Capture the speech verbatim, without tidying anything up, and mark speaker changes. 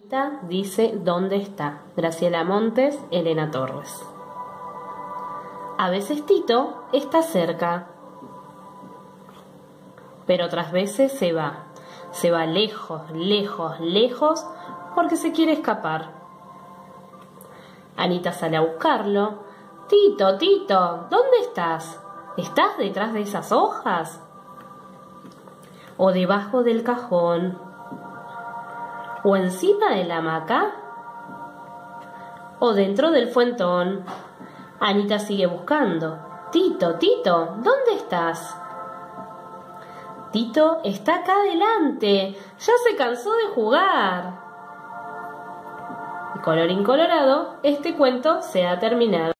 Speaker 1: Anita dice ¿dónde está? Graciela Montes, Elena Torres. A veces Tito está cerca, pero otras veces se va. Se va lejos, lejos, lejos, porque se quiere escapar. Anita sale a buscarlo. Tito, Tito, ¿dónde estás? ¿Estás detrás de esas hojas? ¿O debajo del cajón? ¿O encima de la hamaca? ¿O dentro del fuentón? Anita sigue buscando. Tito, Tito, ¿dónde estás? Tito está acá adelante. Ya se cansó de jugar. Y colorín colorado, este cuento se ha terminado.